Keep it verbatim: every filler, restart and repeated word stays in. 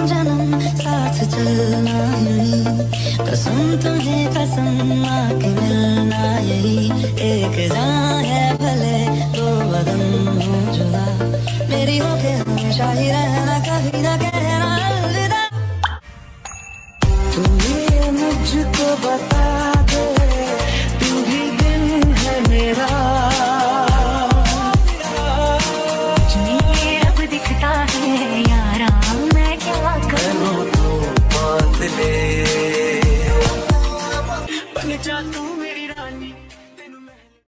जन्म साथ चलना यूं, कसम तुम्हें कसम आके मिलना यही, एक जान है भले दो बदन हो जुदा, मेरी होके हमेशा ही रह